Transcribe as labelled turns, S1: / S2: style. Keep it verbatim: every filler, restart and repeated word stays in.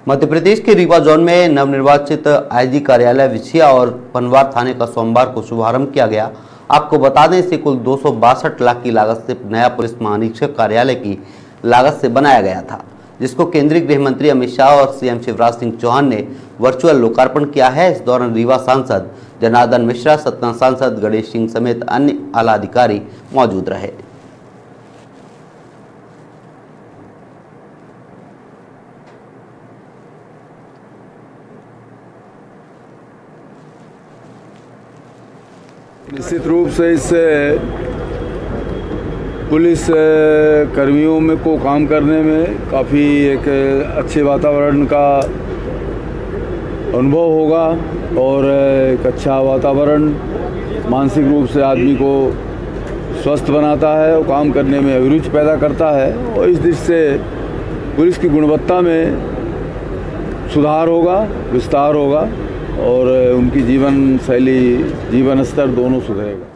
S1: मध्य प्रदेश के रीवा जोन में नवनिर्वाचित आईजी कार्यालय विछिया और पनवार थाने का सोमवार को शुभारंभ किया गया। आपको बता दें, इसे कुल दो सौ बासठ लाख की लागत से नया पुलिस महानिरीक्षक कार्यालय की लागत से बनाया गया था, जिसको केंद्रीय गृह मंत्री अमित शाह और सीएम शिवराज सिंह चौहान ने वर्चुअल लोकार्पण किया है। इस दौरान रीवा सांसद जनार्दन मिश्रा, सतना सांसद गणेश सिंह समेत अन्य आला अधिकारी मौजूद रहे।
S2: निश्चित रूप से इससे पुलिस कर्मियों में को काम करने में काफ़ी एक अच्छे वातावरण का अनुभव होगा और एक अच्छा वातावरण मानसिक रूप से आदमी को स्वस्थ बनाता है और काम करने में अभिरुचि पैदा करता है और इस दृष्टि से पुलिस की गुणवत्ता में सुधार होगा, विस्तार होगा और उनकी जीवन शैली, जीवन स्तर दोनों सुधरेगा।